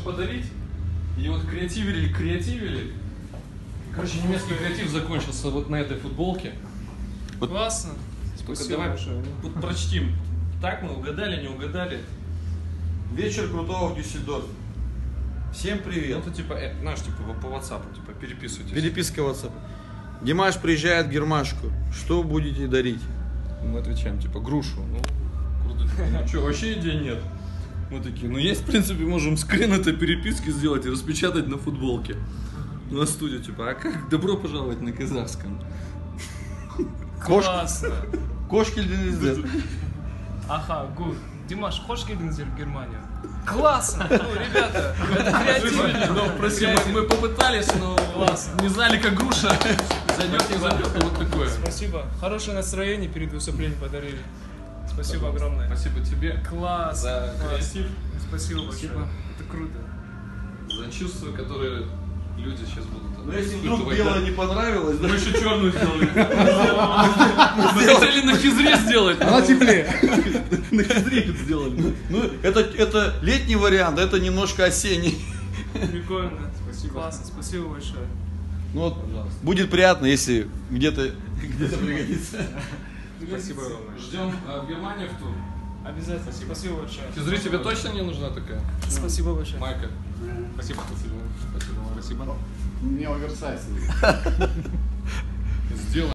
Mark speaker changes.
Speaker 1: подарить. И вот креативили. Короче, немецкий креатив закончился вот на этой футболке.
Speaker 2: Вот. Классно.
Speaker 1: Только давай вот прочтим. Так мы угадали, не угадали.
Speaker 3: Вечер крутого в Дюссельдорфе. Всем привет.
Speaker 1: Ну, это типа, знаешь, типа по WhatsApp, типа переписывайтесь.
Speaker 3: Переписка WhatsApp. Димаш приезжает в Гермашку. Что будете дарить?
Speaker 1: Мы отвечаем, типа, грушу. Ну, круто. Ну что, вообще идей нет. Мы такие, ну есть, в принципе, можем скрин этой переписки сделать и распечатать на футболке. На студию, типа, а как добро пожаловать на казахском?
Speaker 2: Классно.
Speaker 3: Кошки для
Speaker 2: Ага, гуд. Димаш, хочешь келдиңиздер в Германию? Классно! Ну, ребята, это креативно.
Speaker 1: Ну, прости, мы попытались, но не знали, как груша зайдет, не зайдет. Вот такое.
Speaker 2: Спасибо. Хорошее настроение перед выступлением подарили. Спасибо огромное.
Speaker 1: Спасибо тебе.
Speaker 2: Класс.
Speaker 1: За креатив.
Speaker 2: Спасибо большое. Это круто.
Speaker 1: За чувства, которые люди сейчас будут.
Speaker 3: Ну, если вдруг белое не понравилось,
Speaker 1: мы еще черную сделали. Мы хотели на физре сделать.
Speaker 3: Она теплее. На физре сделали. Ну, это летний вариант, это немножко осенний.
Speaker 2: Прикольно. Спасибо. Классно, спасибо большое.
Speaker 3: Ну вот, будет приятно, если где-то пригодится.
Speaker 2: Спасибо огромное.
Speaker 1: Ждем в Германию в тур.
Speaker 2: Обязательно. Спасибо большое.
Speaker 1: Физре тебе точно не нужна такая?
Speaker 2: Спасибо большое.
Speaker 1: Майка. Спасибо. Спасибо.
Speaker 4: Не оверсайз.
Speaker 1: Сделай.